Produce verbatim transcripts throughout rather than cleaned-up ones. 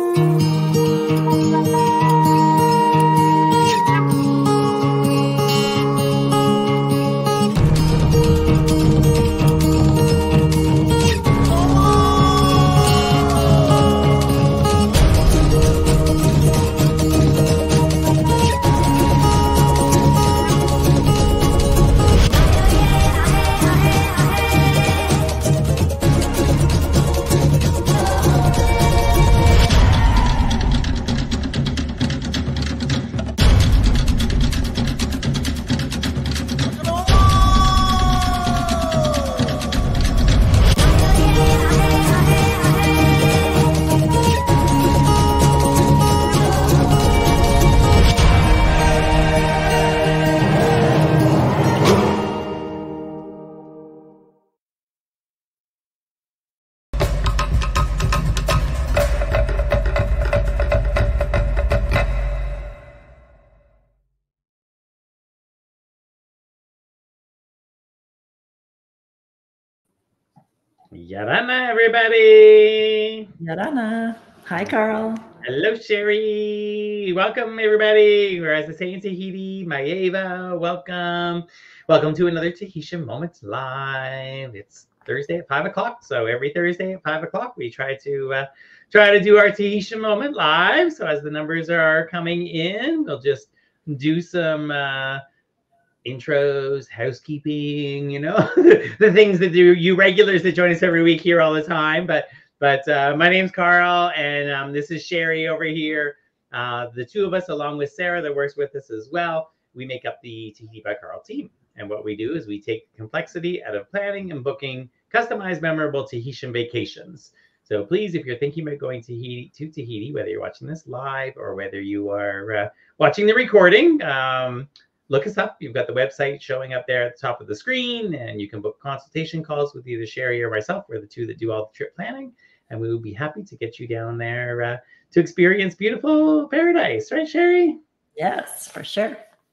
Yarana, everybody. Yarana. Hi, Carl. Hello, Sherry. Welcome, everybody. We're, as I say in Tahiti, Maeva, welcome. Welcome to another Tahitian Moment Live. It's Thursday at five o'clock. So every Thursday at five o'clock, we try to uh, try to do our Tahitian Moment Live. So as the numbers are coming in, we'll just do some uh, intros, housekeeping, you know, the things that do you regulars that join us every week here all the time. But but uh, my name's Carl, and um, this is Sherry over here. Uh, the two of us, along with Sarah, that works with us as well, we make up the Tahiti by Carl team. And what we do is we take complexity out of planning and booking customized, memorable Tahitian vacations. So please, if you're thinking about going to Tahiti, to Tahiti, whether you're watching this live or whether you are uh, watching the recording, um, look us up. You've got the website showing up there at the top of the screen, and you can book consultation calls with either Sherry or myself. We're the two that do all the trip planning, and we will be happy to get you down there uh, to experience beautiful paradise. Right, Sherry? Yes, for sure.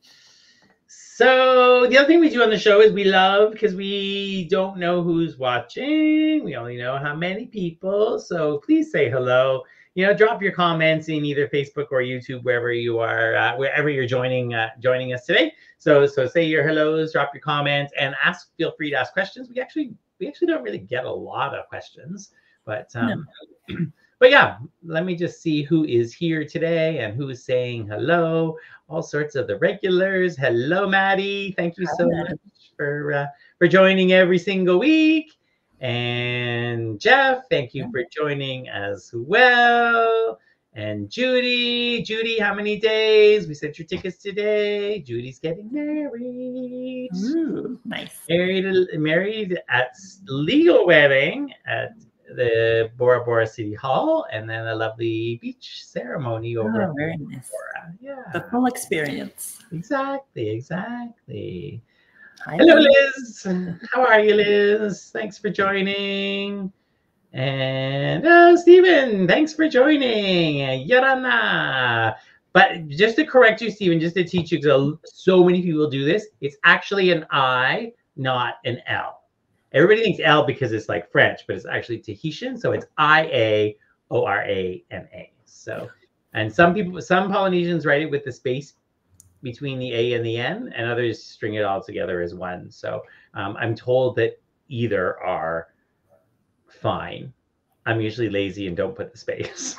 So the other thing we do on the show is we love, because we don't know who's watching. We only know how many people. So please say hello. You know, drop your comments in either Facebook or YouTube, wherever you are, uh, wherever you're joining uh, joining us today. So, so say your hellos, drop your comments, and ask. Feel free to ask questions. We actually, we actually don't really get a lot of questions, but um, no. But yeah, let me just see who is here today and who is saying hello. All sorts of the regulars. Hello, Maddie. Thank you so much for uh, for joining every single week. And Jeff, thank you for joining as well. And Judy, Judy, how many days? We sent your tickets today. Judy's getting married. Ooh, nice. Married, married at legal wedding at the Bora Bora City Hall, and then a lovely beach ceremony over oh, very nice. Bora. Yeah, the full experience. Exactly, exactly. Hi, Hello, Liz. How are you, Liz? Thanks for joining. And oh, Stephen, thanks for joining. Yarana. But just to correct you, Stephen, just to teach you, because so many people do this, it's actually an I, not an L. Everybody thinks L because it's like French, but it's actually Tahitian. So it's I A O R A N A. So, and some people, some Polynesians write it with the space between the A and the N, and others string it all together as one. So um, I'm told that either are fine. I'm usually lazy and don't put the space.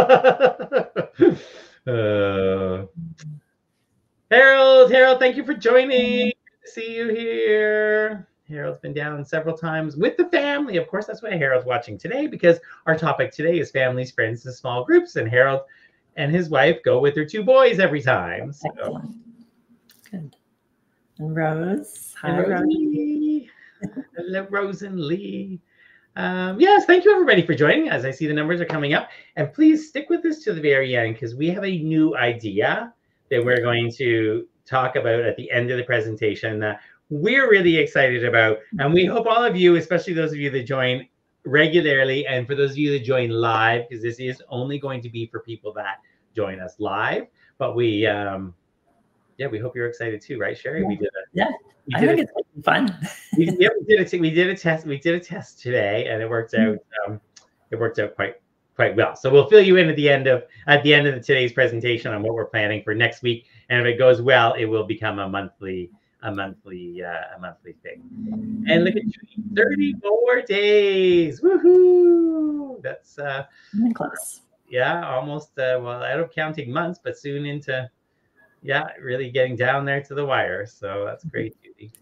uh, Harold, Harold, thank you for joining. Good to see you here. Harold's been down several times with the family. Of course, that's why Harold's watching today, because our topic today is families, friends, and small groups. And Harold and his wife go with their two boys every time. So. Excellent. Good. And Rose. Hi, and Rose. Lee. Hello, Rose and Lee. Um, yes, thank you, everybody, for joining. As I see the numbers are coming up. And please stick with us to the very end, because we have a new idea that we're going to talk about at the end of the presentation that we're really excited about. And we hope all of you, especially those of you that join regularly, and for those of you that join live, because this is only going to be for people that join us live. But we, um, yeah, we hope you're excited too, right, Sherry? Yeah. We did a, yeah, we I did think a, it's fun. we, yeah, we did a we did a test. We did a test today, and it worked out. Um, it worked out quite quite well. So we'll fill you in at the end of at the end of the, today's presentation on what we're planning for next week. And if it goes well, it will become a monthly a monthly uh, a monthly thing. And look at you, thirty more days. Woohoo! That's uh close. Yeah, almost uh, well, out of counting months, but soon into yeah, really getting down there to the wire. So that's great, Judy.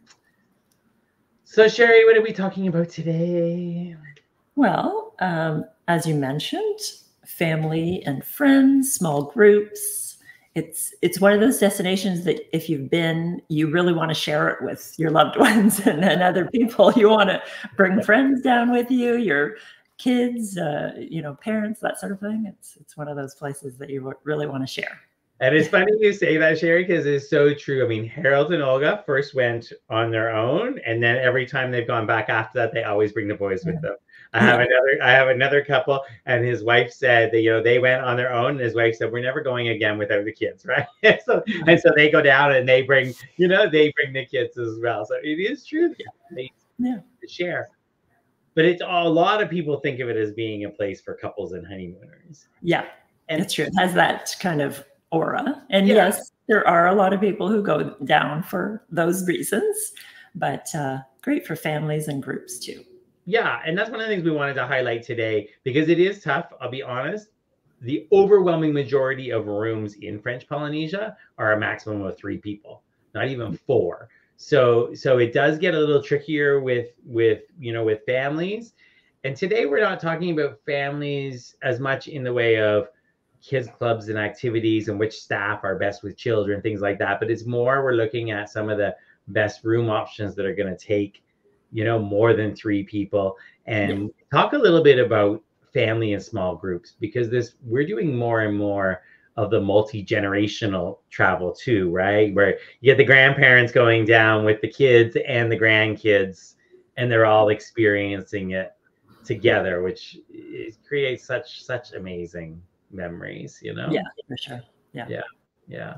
So Sherry, what are we talking about today? Well, um, as you mentioned, family and friends, small groups. It's it's one of those destinations that if you've been, you really want to share it with your loved ones and, and other people. You want to bring friends down with you, your kids, uh, you know, parents, that sort of thing. It's it's one of those places that you really want to share. And it's funny you say that, Sherry, because it's so true. I mean, Harold and Olga first went on their own, and then every time they've gone back after that, they always bring the boys with them. I have another I have another couple, and his wife said that, you know, they went on their own, and his wife said, we're never going again without the kids, right? so and so they go down and they bring, you know, they bring the kids as well. So it is true. Yeah, they yeah. share. But it's a lot of people think of it as being a place for couples and honeymooners. Yeah, and it's true. It has that kind of aura. And yeah. yes, there are a lot of people who go down for those reasons, but uh, great for families and groups too. Yeah, and that's one of the things we wanted to highlight today, because it is tough. I'll be honest. The overwhelming majority of rooms in French Polynesia are a maximum of three people, not even four. So so it does get a little trickier with with you know with families. And today we're not talking about families as much in the way of kids clubs and activities and which staff are best with children, things like that. But it's more, we're looking at some of the best room options that are going to take, you know, more than three people, and yeah. talk a little bit about family and small groups, because this, we're doing more and more of the multi-generational travel too, right? Where you get the grandparents going down with the kids and the grandkids, and they're all experiencing it together, which it creates such, such amazing memories, you know? Yeah, for sure. Yeah. Yeah. Yeah.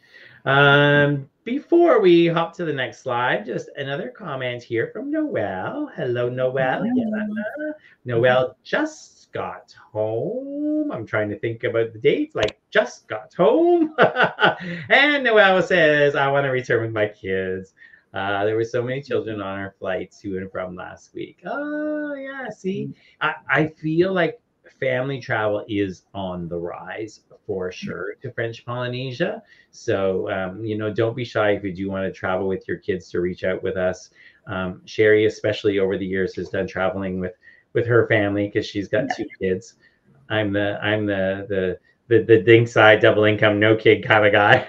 Um, before we hop to the next slide, just another comment here from Noelle. Hello, Noelle. Yeah. Noelle just got home. I'm trying to think about the dates, like just got home. And Noelle says, I want to return with my kids. Uh, there were so many children on our flight to and from last week. Oh, yeah. See, I, I feel like family travel is on the rise for sure to French Polynesia. So, um, you know, don't be shy if you do want to travel with your kids to reach out with us. Um, Sherry, especially over the years, has done traveling with, with her family because she's got two kids. I'm the, I'm the, the, the, the dink side, double income, no kid kind of guy.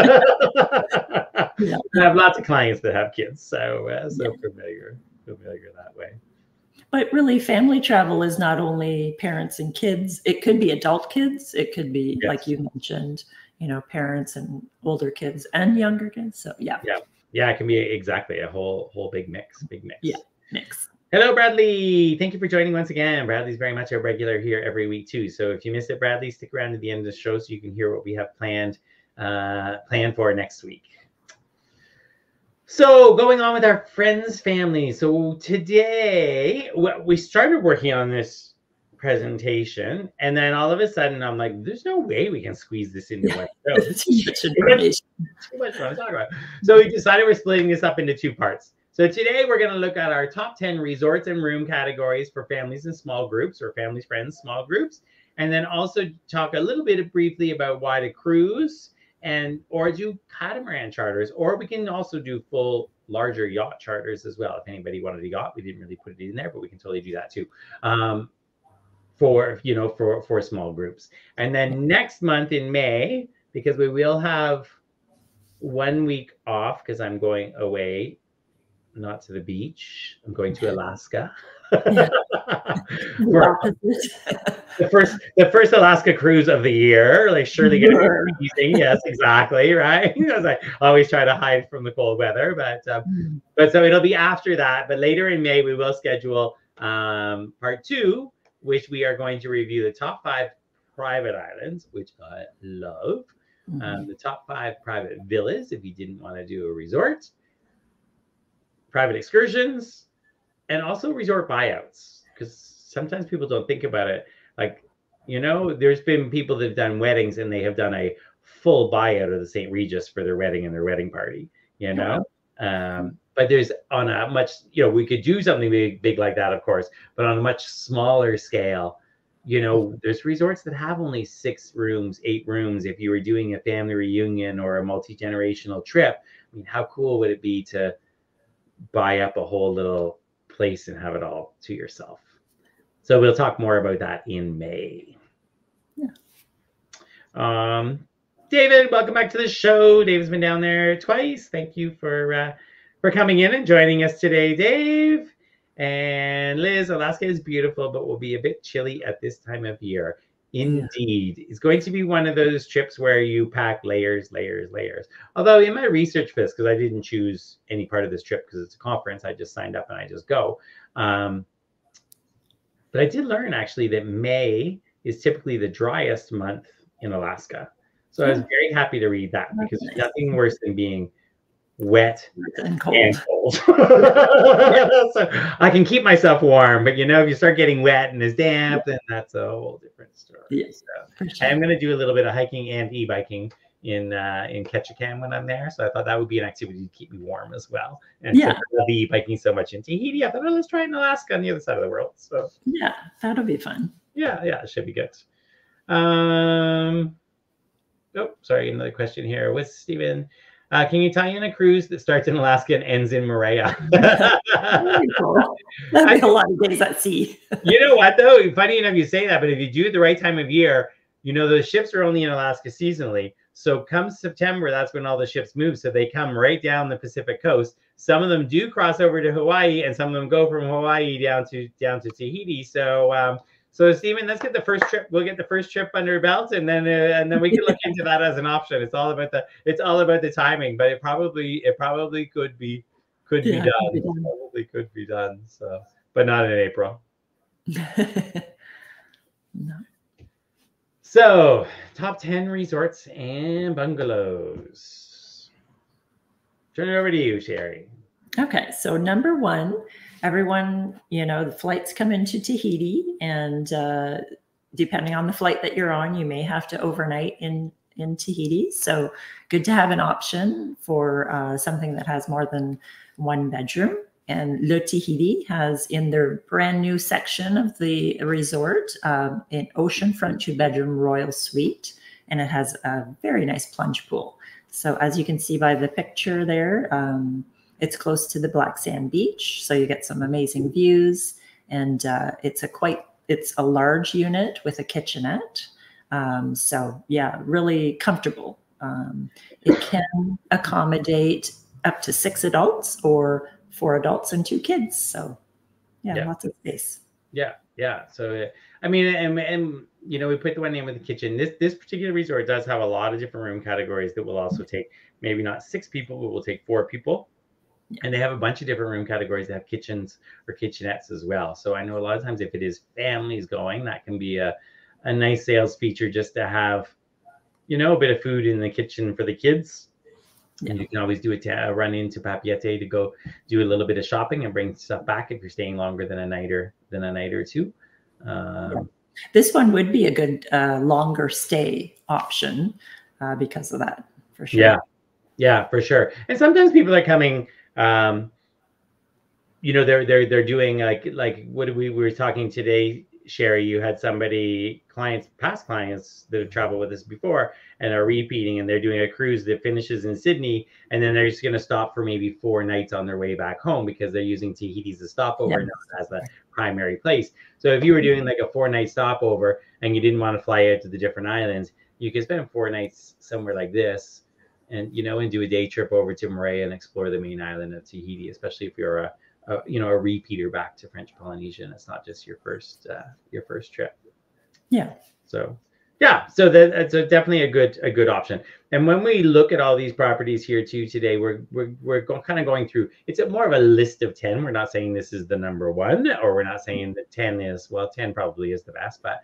Yeah. I have lots of clients that have kids. So, uh, so yeah. familiar, familiar that way. But really, family travel is not only parents and kids. It could be adult kids. It could be, yes. like you mentioned, you know, parents and older kids and younger kids. So, yeah. Yeah. Yeah, it can be exactly a whole whole big mix. Big mix. Yeah, mix. Hello, Bradley. Thank you for joining once again. Bradley's very much a regular here every week, too. So if you missed it, Bradley, stick around to the end of the show so you can hear what we have planned, uh, planned for next week. So going on with our friends family. So today we started working on this presentation, and then all of a sudden I'm like, there's no way we can squeeze this into one show. Too much information. Too much to talk about. So we decided we're splitting this up into two parts. So today we're going to look at our top ten resorts and room categories for families and small groups, or families, friends, small groups. And then also talk a little bit briefly about why to cruise, and or do catamaran charters, or we can also do full larger yacht charters as well. If anybody wanted a yacht, we didn't really put it in there, but we can totally do that too. Um, for, you know, for, for small groups. And then next month in May, because we will have one week off because I'm going away, not to the beach, I'm going to Alaska. Yeah. For the first the first Alaska cruise of the year, like surely gonna be freezing. Yes, exactly, right. Because I always try to hide from the cold weather, but um, but so it'll be after that. But later in May, we will schedule um, part two, which we are going to review the top five private islands, which I love. Mm-hmm. Um, the top five private villas, if you didn't want to do a resort, private excursions, and also resort buyouts, because sometimes people don't think about it. Like You know, there's been people that have done weddings and they have done a full buyout of the Saint Regis for their wedding and their wedding party, you know. Um, but there's on a much, you know, we could do something big, big like that, of course, but on a much smaller scale, you know, there's resorts that have only six rooms, eight rooms. If you were doing a family reunion or a multi-generational trip, I mean, how cool would it be to buy up a whole little place and have it all to yourself? So we'll talk more about that in May. Yeah. Um, David, welcome back to the show. David's been down there twice. Thank you for uh, for coming in and joining us today, Dave. And Liz, Alaska is beautiful, but will be a bit chilly at this time of year. Indeed. Yeah. It's going to be one of those trips where you pack layers, layers, layers. Although in my research for this, because I didn't choose any part of this trip because it's a conference, I just signed up and I just go. Um, but I did learn actually that May is typically the driest month in Alaska. So I was very happy to read that because there's nothing worse than being wet and cold. And cold. So I can keep myself warm, but you know, if you start getting wet and it's damp, then that's a whole different story. Yes, so sure. I'm going to do a little bit of hiking and e-biking in uh, in Ketchikan when I'm there. So I thought that would be an activity to keep me warm as well. And yeah, so I love the e-biking so much in Tahiti. I thought, oh, let's try it in Alaska on the other side of the world. So yeah, that'll be fun. Yeah, yeah, it should be good. Um. Oh, sorry, another question here. What's Stephen? Uh, can you tie in a cruise that starts in Alaska and ends in Moorea? That'd be cool. That'd be a lot of days at sea. You know what, though? Funny enough you say that, but if you do it the right time of year, you know, those ships are only in Alaska seasonally. So come September, that's when all the ships move. So they come right down the Pacific coast. Some of them do cross over to Hawaii, and some of them go from Hawaii down to down to Tahiti. So um, So Stephen, let's get the first trip. We'll get the first trip under our belts, and then uh, and then we can look into that as an option. It's all about the it's all about the timing, but it probably it probably could be could yeah, be done. Could be done. Probably could be done. So, but not in April. No. So, top ten resorts and bungalows. Turn it over to you, Sherry. Okay, so number one. Everyone, you know, the flights come into Tahiti, and uh, depending on the flight that you're on, you may have to overnight in, in Tahiti. So good to have an option for uh, something that has more than one bedroom. And Le Tahiti has in their brand new section of the resort um, an oceanfront two-bedroom royal suite, and it has a very nice plunge pool. So as you can see by the picture there, um, it's close to the black sand beach, so you get some amazing views. And uh, it's a quite, it's a large unit with a kitchenette. Um, so yeah, really comfortable. Um, it can accommodate up to six adults or four adults and two kids. So yeah, yeah. Lots of space. Yeah, yeah. So uh, I mean, and, and you know, we put the one in with the kitchen. This this particular resort does have a lot of different room categories that will also take maybe not six people, but will take four people. And they have a bunch of different room categories that have kitchens or kitchenettes as well. So I know a lot of times if it is families going, that can be a, a nice sales feature just to have, you know, a bit of food in the kitchen for the kids. Yeah. And you can always do it to uh, run into Papiete to go do a little bit of shopping and bring stuff back if you're staying longer than a night or than a night or two. Um, yeah. This one would be a good uh, longer stay option uh, because of that, for sure. Yeah, yeah, for sure. And sometimes people are coming. Um, you know, they're they're they're doing like like what did we, we were talking today, Sherry. You had somebody, clients, past clients that have traveled with us before and are repeating, and they're doing a cruise that finishes in Sydney, and then they're just going to stop for maybe four nights on their way back home because they're using Tahiti as a stopover, yeah. Not as the primary place. So if you were doing like a four night stopover and you didn't want to fly out to the different islands, you could spend four nights somewhere like this. And, you know, and do a day trip over to Moorea and explore the main island of Tahiti, especially if you're a, a you know, a repeater back to French Polynesia. It's not just your first, uh, your first trip. Yeah. So, yeah. So that, that's a, definitely a good, a good option. And when we look at all these properties here too today, we're we're we're go, kind of going through. It's a, more of a list of ten. We're not saying this is the number one, or we're not saying that ten is well, ten probably is the best, but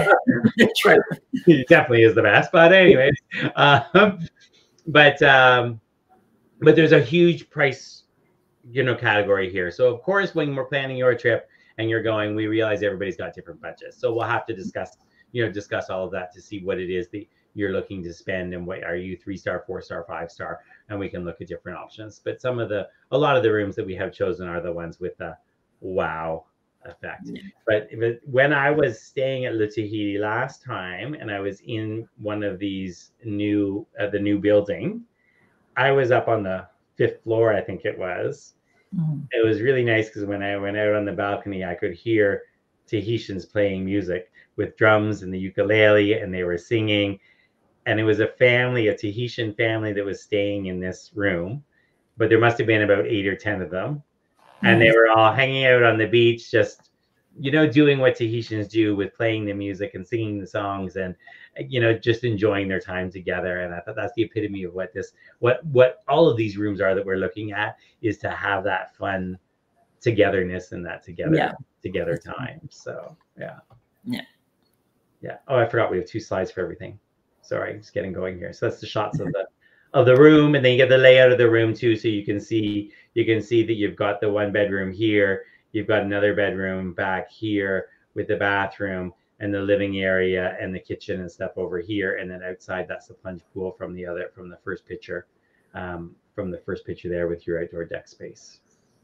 True. It definitely is the best. But anyways. Um, But um, but there's a huge price, you know, category here. So of course, when we're planning your trip and you're going, we realize everybody's got different budgets. So we'll have to discuss you know, discuss all of that to see what it is that you're looking to spend and what are you three star, four star, five star, and we can look at different options. But some of the, a lot of the rooms that we have chosen are the ones with the wow effect. Yeah. But, but when I was staying at Le Tahiti last time, and I was in one of these new, uh, the new building, I was up on the fifth floor, I think it was. Mm-hmm. It was really nice because when I went out on the balcony, I could hear Tahitians playing music with drums and the ukulele, and they were singing. And it was a family, a Tahitian family that was staying in this room, but there must have been about eight or ten of them. And they were all hanging out on the beach, just, you know, doing what Tahitians do with playing the music and singing the songs and, you know, just enjoying their time together. And I thought that's the epitome of what this, what, what all of these rooms are that we're looking at, is to have that fun togetherness and that together, yeah. together time. So, yeah. Yeah. Yeah. Oh, I forgot we have two slides for everything. Sorry, just getting going here. So that's the shots of the, of the room, and then you get the layout of the room too, so you can see you can see that you've got the one bedroom here, you've got another bedroom back here with the bathroom and the living area and the kitchen and stuff over here, and then outside that's the plunge pool from the other from the first picture, um, from the first picture there with your outdoor deck space.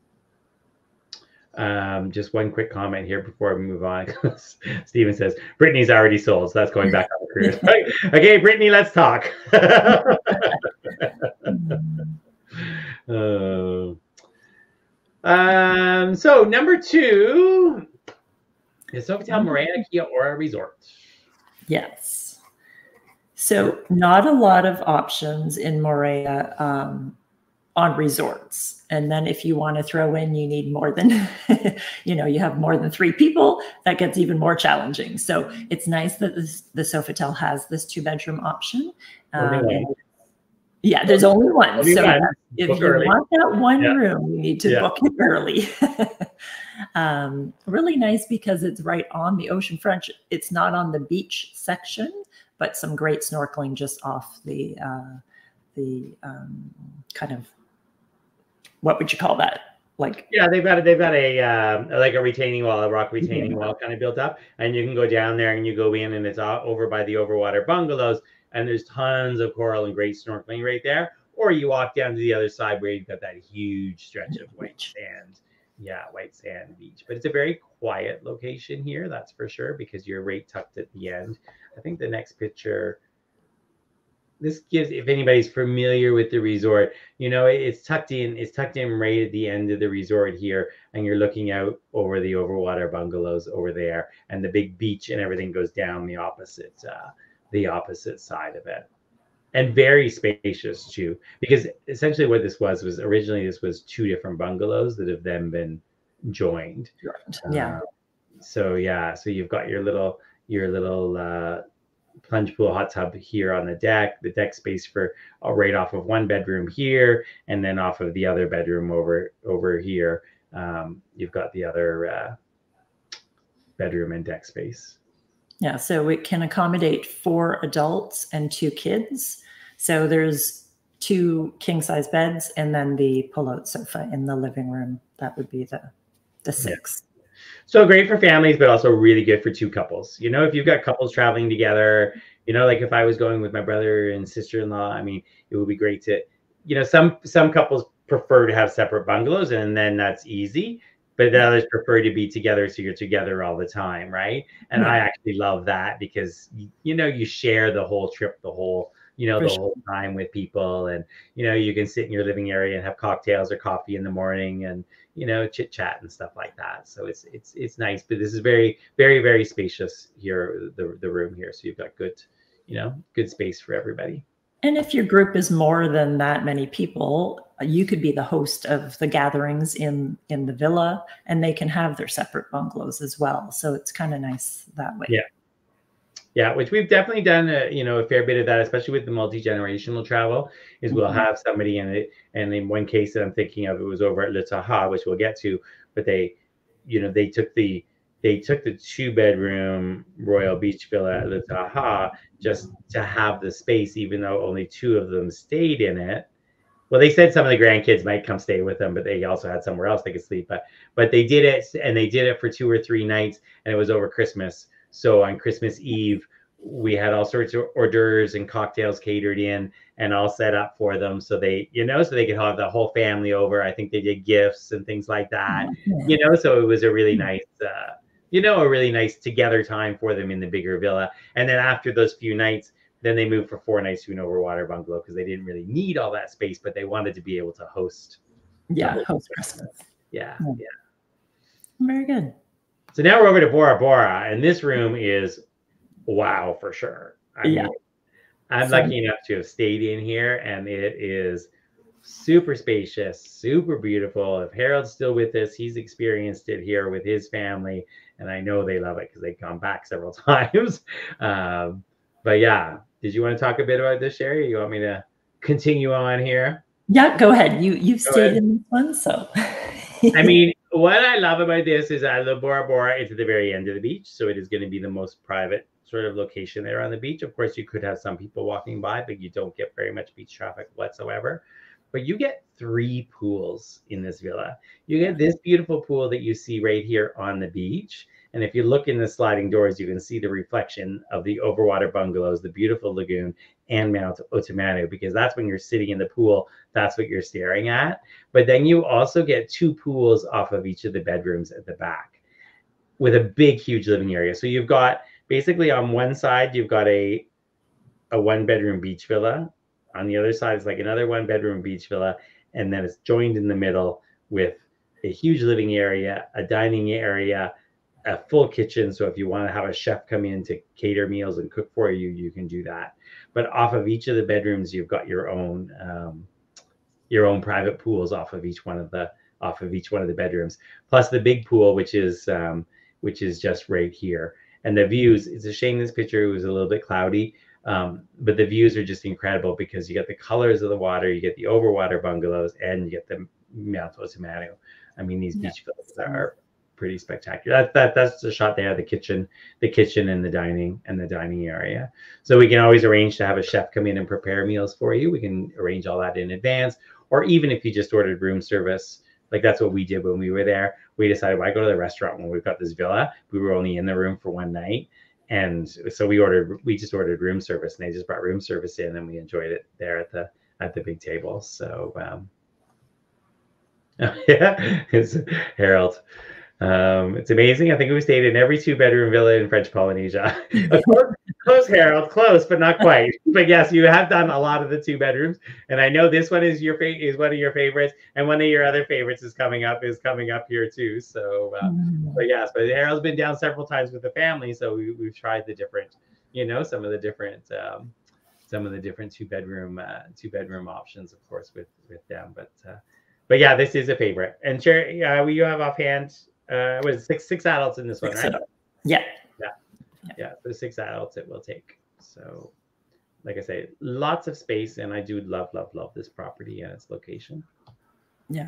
Um, just one quick comment here before we move on. Stephen says Brittany's already sold, so that's going back on the careers. Okay, Brittany, let's talk. uh, um, so number two is Sofitel Morea Kia Ora Resort. Yes. So not a lot of options in Morea um, on resorts. And then if you want to throw in, you need more than, you know, you have more than three people, that gets even more challenging. So it's nice that this, the Sofitel has this two bedroom option. Um, yeah, there's only one. Only so one. If book you early. want that one yeah. room, you need to yeah. book it early. um, really nice because it's right on the ocean front. It's not on the beach section, but some great snorkeling just off the, uh, the um, kind of, what would you call that? Like, yeah, they've got a, they've got a um, like a retaining wall, a rock retaining yeah. wall kind of built up, and you can go down there and you go in, and it's all over by the overwater bungalows, and there's tons of coral and great snorkeling right there. Or you walk down to the other side where you've got that huge stretch of white sand, yeah, white sand beach. But it's a very quiet location here, that's for sure, because you're right tucked at the end. I think the next picture. This gives, if anybody's familiar with the resort, you know, it's tucked in, it's tucked in right at the end of the resort here, and you're looking out over the overwater bungalows over there, and the big beach and everything goes down the opposite, uh, the opposite side of it. And very spacious too, because essentially what this was, was originally this was two different bungalows that have then been joined. Yeah. Uh, so yeah, so you've got your little, your little, uh, plunge pool hot tub here on the deck, the deck space for uh, right off of one bedroom here, and then off of the other bedroom over over here, um, you've got the other uh, bedroom and deck space. Yeah, so it can accommodate four adults and two kids. So there's two king size beds and then the pull-out sofa in the living room. That would be the the six. Yeah. So great for families, but also really good for two couples. You know, if you've got couples traveling together, you know, like if I was going with my brother and sister-in-law, I mean, it would be great to, you know, some some couples prefer to have separate bungalows, and then that's easy. But the others prefer to be together, so you're together all the time, right? And yeah. I actually love that because, you know, you share the whole trip, the whole, you know, for the sure. whole time with people. And, you know, you can sit in your living area and have cocktails or coffee in the morning and, you know, chit chat and stuff like that. So it's it's it's nice. But this is very, very, very spacious here, the, the room here. So you've got good, you know, good space for everybody. And if your group is more than that many people, you could be the host of the gatherings in, in the villa, and they can have their separate bungalows as well. So it's kind of nice that way. Yeah. Yeah, which we've definitely done, a, you know, a fair bit of that, especially with the multi-generational travel, is mm-hmm. we'll have somebody in it. And in one case that I'm thinking of, it was over at Le Taha'a, which we'll get to, but they, you know, they took the, they took the two bedroom Royal Beach Villa at Le Taha'a just to have the space, even though only two of them stayed in it. Well, they said some of the grandkids might come stay with them, but they also had somewhere else they could sleep. But but they did it, and they did it for two or three nights, and it was over Christmas. So on Christmas Eve, we had all sorts of hors d'oeuvres and cocktails catered in and all set up for them. So they, you know, so they could have the whole family over. I think they did gifts and things like that, you know, so it was a really nice, uh, you know, a really nice together time for them in the bigger villa. And then after those few nights, then they moved for four nights to an overwater bungalow because they didn't really need all that space, but they wanted to be able to host. Yeah, host Christmas. Yeah, yeah, yeah. Very good. So now we're over to Bora Bora, and this room is wow for sure. I yeah. mean, I'm so, lucky enough to have stayed in here, and it is super spacious, super beautiful. If Harold's still with us, he's experienced it here with his family, and I know they love it because they've gone back several times. Um, but yeah, did you want to talk a bit about this, Sherry? You want me to continue on here? Yeah, go ahead. You you've Go stayed ahead. in this one, so. I mean, what I love about this is I love Bora Bora. It's at the very end of the beach, so it is going to be the most private sort of location there on the beach. Of course, you could have some people walking by, but you don't get very much beach traffic whatsoever. But you get three pools in this villa. You get this beautiful pool that you see right here on the beach. And if you look in the sliding doors, you can see the reflection of the overwater bungalows, the beautiful lagoon, and Mount Otamanu, because that's when you're sitting in the pool, that's what you're staring at. But then you also get two pools off of each of the bedrooms at the back with a big, huge living area. So you've got basically on one side, you've got a, a one bedroom beach villa. On the other side is like another one bedroom beach villa. And then it's joined in the middle with a huge living area, a dining area, a full kitchen. So if you want to have a chef come in to cater meals and cook for you, you can do that. But off of each of the bedrooms, you've got your own um, your own private pools off of each one of the off of each one of the bedrooms, plus the big pool, which is um, which is just right here. And the views, it's a shame this picture was a little bit cloudy, um, but the views are just incredible because you get the colors of the water, you get the overwater bungalows, and you get the Mount Otamanu. I mean, these beach yeah. villas are pretty spectacular. That, that that's the shot there, the kitchen, the kitchen and the dining and the dining area. So we can always arrange to have a chef come in and prepare meals for you. We can arrange all that in advance, or even if you just ordered room service, like that's what we did when we were there. We decided, why go to the restaurant when we've got this villa? We were only in the room for one night. And so we ordered, we just ordered room service, and they just brought room service in, and we enjoyed it there at the, at the big table. So, um, yeah, it's Harold. Um, it's amazing. I think we stayed in every two bedroom villa in French Polynesia. close, close, Harold, close, but not quite. But yes, you have done a lot of the two bedrooms, and I know this one is your fa- is one of your favorites, and one of your other favorites is coming up is coming up here too. So, uh, mm. but yes, but Harold's been down several times with the family, so we, we've tried the different, you know, some of the different, um, some of the different two bedroom uh, two bedroom options, of course, with with them. But uh, but yeah, this is a favorite. And sure, yeah, uh, will you have offhand? Uh, was it six six adults in this one, right? Yeah. Yeah. Yeah. So six adults it will take. So, like I say, lots of space, and I do love, love, love this property and its location. Yeah.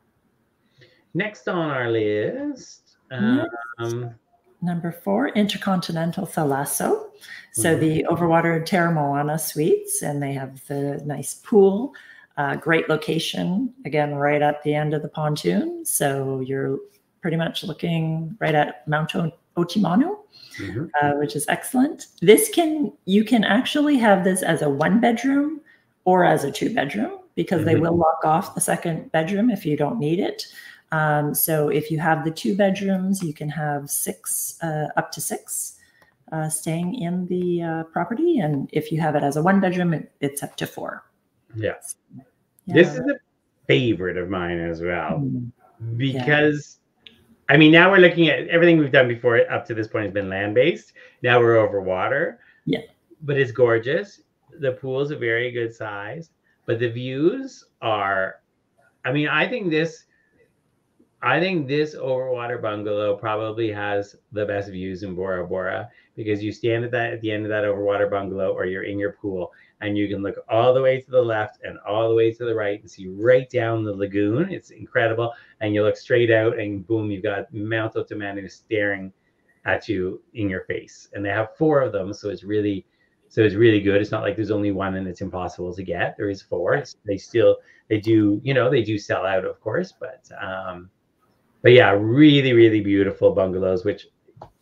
Next on our list, um, number four, Intercontinental Thalasso's. So mm-hmm. the overwater Teremoana suites, and they have the nice pool, uh, great location, again, right at the end of the pontoon. So you're pretty much looking right at Mount Otamanu, mm-hmm. uh, which is excellent. This can, you can actually have this as a one bedroom or as a two bedroom, because mm-hmm. they will lock off the second bedroom if you don't need it. Um, so if you have the two bedrooms, you can have six, uh, up to six uh, staying in the uh, property. And if you have it as a one bedroom, it, it's up to four. Yeah. yeah. This is a favorite of mine as well, mm-hmm. because yeah. I mean, now we're looking at everything we've done before up to this point has been land-based. Now we're over water. Yeah. But it's gorgeous. The pool's a very good size, but the views are, I mean, I think this, I think this overwater bungalow probably has the best views in Bora Bora, because you stand at that at the end of that overwater bungalow, or you're in your pool, and you can look all the way to the left and all the way to the right and see right down the lagoon. It's incredible. And you look straight out, and boom, you've got Mount Otamanu staring at you in your face. And they have four of them, so it's really, so it's really good. It's not like there's only one and it's impossible to get. There is four. It's, they still, they do, you know, they do sell out, of course, but um, but yeah, really, really beautiful bungalows, which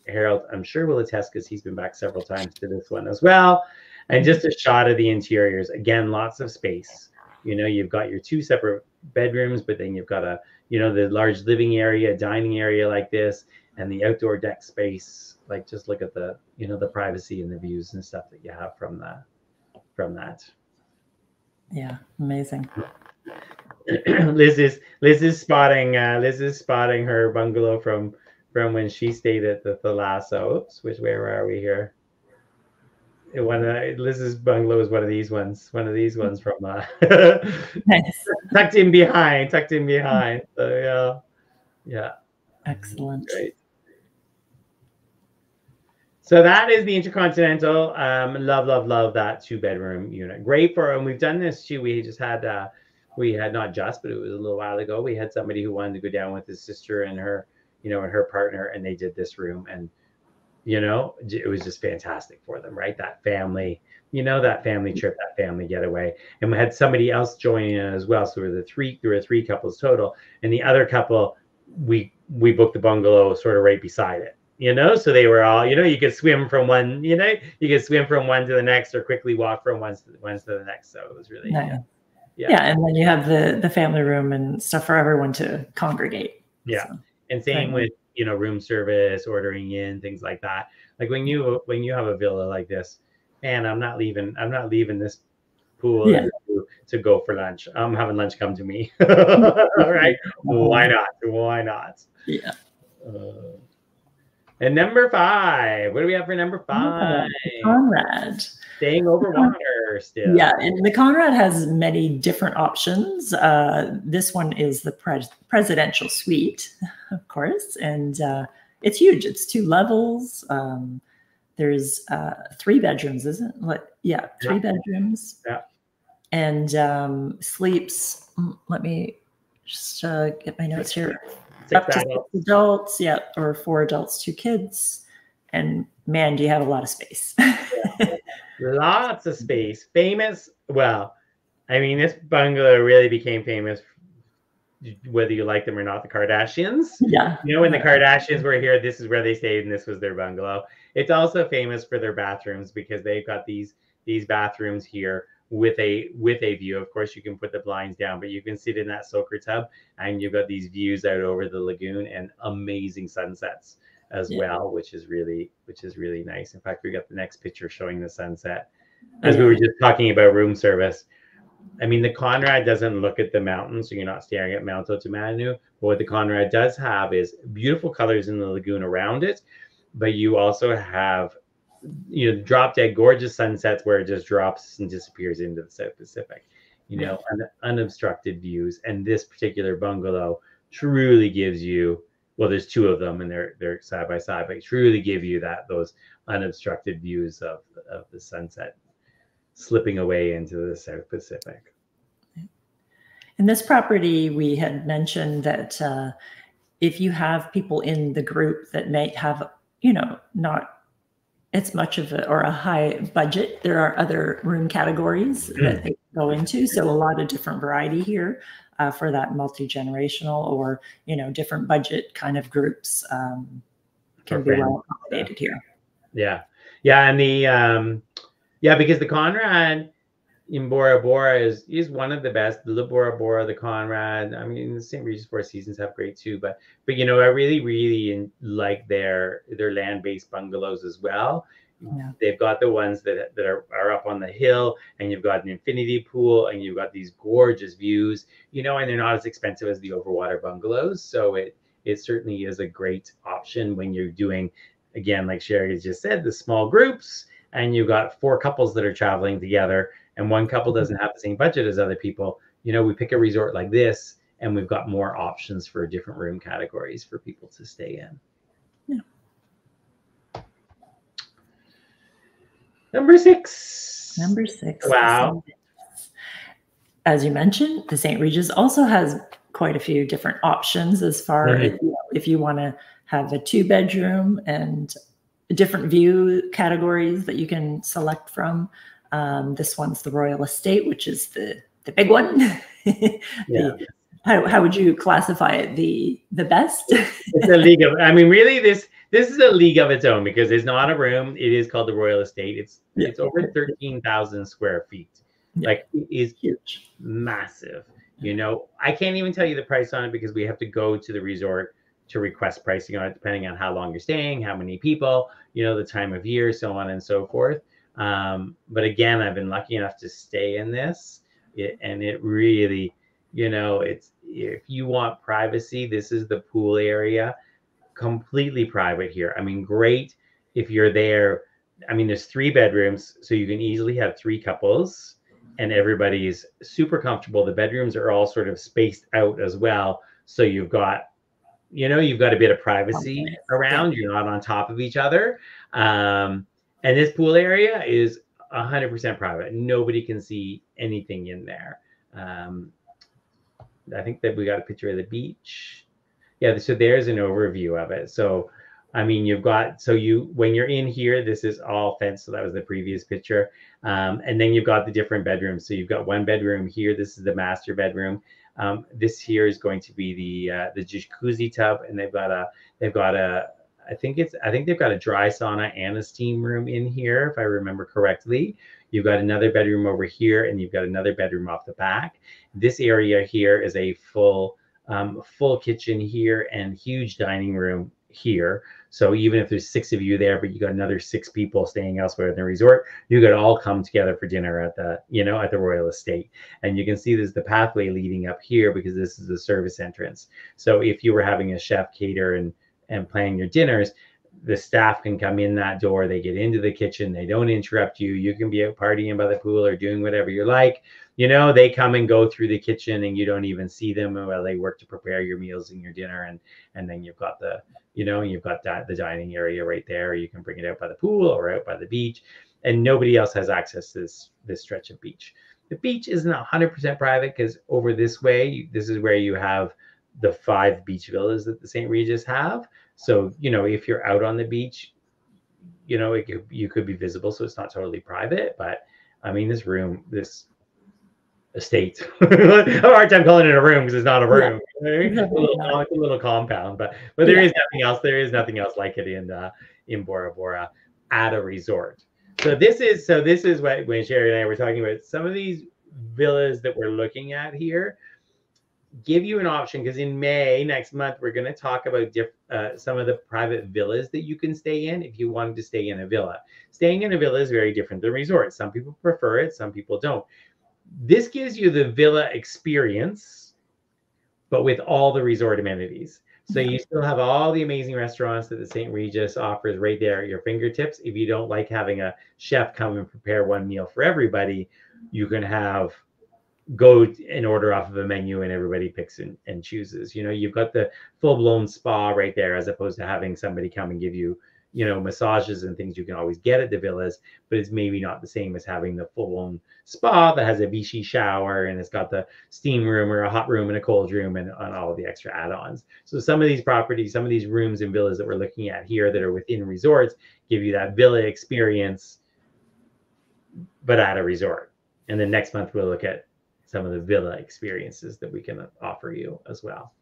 Harold, I'm sure, will attest because he's been back several times to this one as well. And just a shot of the interiors. Again, lots of space. You know, you've got your two separate bedrooms, but then you've got a, you know, the large living area, dining area like this, and the outdoor deck space. Like, just look at the, you know, the privacy and the views and stuff that you have from that, from that. Yeah, amazing. Liz is Liz is spotting uh, Liz is spotting her bungalow from from when she stayed at the Thalasso's. Oops, which where are we here? One of Liz's bungalow is one of these ones. One of these ones from uh, Nice. tucked in behind, tucked in behind. So yeah, yeah. Excellent. Great. So that is the Intercontinental. Um, love, love, love that two bedroom unit. Great for, and we've done this too. We just had, uh, we had not just, but it was a little while ago. We had somebody who wanted to go down with his sister and her, you know, and her partner, and they did this room, and you know, it was just fantastic for them, right? That family, you know, that family trip, that family getaway, and we had somebody else joining in as well. So there were the three, there were three couples total, and the other couple, we we booked the bungalow sort of right beside it. You know, so they were all, you know, you could swim from one, you know, you could swim from one to the next, or quickly walk from one to, one to the next. So it was really, nice. yeah. Yeah, and then you have the the family room and stuff for everyone to congregate. Yeah, so, and same with, you know, room service, ordering in, things like that. Like when you when you have a villa like this, and I'm not leaving, I'm not leaving this pool yeah. to, to go for lunch. I'm having lunch come to me. Right? Why not? Why not? Yeah. Uh, And number five, what do we have for number five? The Conrad. Staying over water still. Yeah, and the Conrad has many different options. Uh, this one is the pres presidential suite, of course, and uh, it's huge. It's two levels. Um, there's uh, three bedrooms, isn't it? Like, yeah, three yeah. bedrooms. Yeah. And um, sleeps, let me just uh, get my notes here. Up to six adults, yeah, or four adults, two kids. And man, do you have a lot of space. Yeah. Lots of space. Famous, well, I mean, this bungalow really became famous, whether you like them or not, the Kardashians. Yeah. You know, when the Kardashians were here, this is where they stayed, and this was their bungalow. It's also famous for their bathrooms, because they've got these these bathrooms here with a with a view. Of course, you can put the blinds down, but you can sit in that soaker tub, and you've got these views out over the lagoon and amazing sunsets as yeah. well, which is really which is really nice. In fact, we got the next picture showing the sunset. As we were just talking about room service, I mean, the Conrad doesn't look at the mountain, so you're not staring at Mount Otomanu. But what the Conrad does have is beautiful colors in the lagoon around it, but you also have, you know, drop dead gorgeous sunsets where it just drops and disappears into the South Pacific, you know, un unobstructed views. And this particular bungalow truly gives you, well, there's two of them and they're they're side by side, but truly give you that those unobstructed views of of the sunset slipping away into the South Pacific. In this property, we had mentioned that uh, if you have people in the group that may have, you know, not it's much of a, or a high budget, there are other room categories mm. that they go into. So a lot of different variety here uh, for that multi-generational or, you know, different budget kind of groups um, can be well accommodated here. Yeah. Yeah. And the, um, yeah, because the Conrad in Bora Bora is, is one of the best. The Bora Bora, the Conrad, I mean, the Saint Regis Four Seasons have great too, but, but, you know, I really, really in, like their, their land-based bungalows as well. Yeah. They've got the ones that, that are, are up on the hill, and you've got an infinity pool, and you've got these gorgeous views, you know, and they're not as expensive as the overwater bungalows. So it, it certainly is a great option when you're doing, again, like Sherry just said, the small groups, and you've got four couples that are traveling together, and one couple doesn't have the same budget as other people. You know, we pick a resort like this, and we've got more options for different room categories for people to stay in. Yeah. Number six. Number six. Wow. As you mentioned, the Saint Regis also has quite a few different options as far mm-hmm. as, you know, if you want to have a two bedroom and different view categories that you can select from. Um, this one's the Royal Estate, which is the the big one. the, yeah. How how would you classify it? The the best? It's a league of. I mean, really, this this is a league of its own because it's not a room. It is called the Royal Estate. It's Yeah. it's over thirteen thousand square feet. Yeah. Like it is Huge. massive. You know, I can't even tell you the price on it because we have to go to the resort to request pricing on it, depending on how long you're staying, how many people, you know, the time of year, so on and so forth. Um, but again, I've been lucky enough to stay in this, it, and it really, you know, it's if you want privacy, this is the pool area, completely private here. I mean, great if you're there. I mean, there's three bedrooms, so you can easily have three couples, and everybody's super comfortable. The bedrooms are all sort of spaced out as well, so you've got, you know, you've got a bit of privacy around. You're not on top of each other. Um, and this pool area is one hundred percent private. Nobody can see anything in there. Um, I think that we got a picture of the beach. Yeah, so there's an overview of it. So, I mean, you've got, so you, when you're in here, this is all fenced. So that was the previous picture. Um, and then you've got the different bedrooms. So you've got one bedroom here. This is the master bedroom. Um, this here is going to be the uh, the jacuzzi tub, and they've got a they've got a I think it's I think they've got a dry sauna and a steam room in here, if I remember correctly. You've got another bedroom over here, and you've got another bedroom off the back. This area here is a full um, full kitchen here and huge dining room here. So even if there's six of you there, but you got another six people staying elsewhere in the resort, you could all come together for dinner at the, you know, at the Royal Estate. And you can see there's the pathway leading up here because this is the service entrance. So if you were having a chef cater and, and planning your dinners, the staff can come in that door. They get into the kitchen. They don't interrupt you. You can be out partying by the pool or doing whatever you like. You know, they come and go through the kitchen and you don't even see them while they work to prepare your meals and your dinner. And, and then you've got the, you know, you've got that, the dining area right there. You can bring it out by the pool or out by the beach, and nobody else has access to this, this stretch of beach. The beach isn't one hundred percent private because over this way, this is where you have the five beach villas that the Saint Regis have. So, you know, if you're out on the beach, you know, it could, you could be visible. So it's not totally private, but I mean, this room, this estate, I have a hard time calling it a room because it's not a room. Yeah. It's a little, it's a little compound, but but there yeah. is nothing else. There is nothing else like it in uh, in Bora Bora at a resort. So this is so this is what when Sherry and I were talking about some of these villas that we're looking at here. Give you an option because in May next month we're going to talk about diff, uh, some of the private villas that you can stay in if you wanted to stay in a villa. Staying in a villa is very different than resort. Some people prefer it, some people don't. This gives you the villa experience, but with all the resort amenities. So you still have all the amazing restaurants that the Saint Regis offers right there at your fingertips. If you don't like having a chef come and prepare one meal for everybody, you can have go and order off of a menu and everybody picks and, and chooses. You know, you've got the full-blown spa right there as opposed to having somebody come and give you, you know, massages and things you can always get at the villas, but it's maybe not the same as having the full-blown spa that has a Vichy shower and it's got the steam room or a hot room and a cold room and, and all the extra add-ons. So some of these properties, some of these rooms and villas that we're looking at here that are within resorts give you that villa experience, but at a resort. And then next month we'll look at some of the villa experiences that we can offer you as well.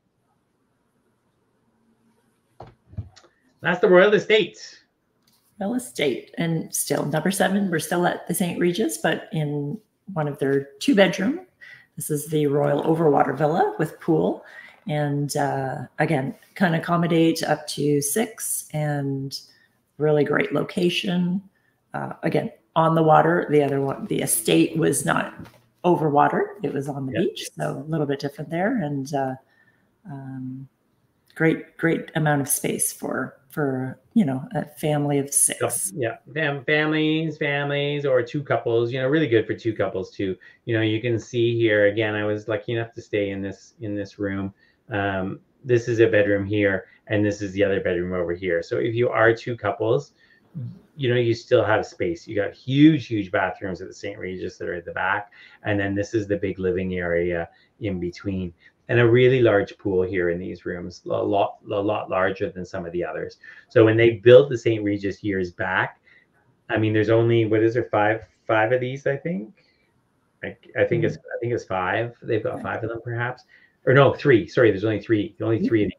That's the Royal Estate. Royal Estate. And still, number seven, we're still at the Saint Regis, but in one of their two bedroom. This is the Royal Overwater Villa with pool. And uh, again, can accommodate up to six and really great location. Uh, again, on the water. The other one, the estate was not over water. It was on the yep. beach. So a little bit different there. And uh, um, great, great amount of space for, for, you know, a family of six. So, yeah. Fam families, families, or two couples, you know, really good for two couples too. You know, you can see here, again, I was lucky enough to stay in this, in this room. Um, this is a bedroom here, and this is the other bedroom over here. So if you are two couples, you know, you still have space. You got huge, huge bathrooms at the Saint Regis that are at the back. And then this is the big living area in between. And a really large pool here in these rooms, a lot, a lot larger than some of the others. So when they built the Saint Regis years back, I mean, there's only, what is there, five, five of these, I think? I, I think it's, I think it's five. They've got five of them perhaps. Or no, three. Sorry, there's only three, only three of these.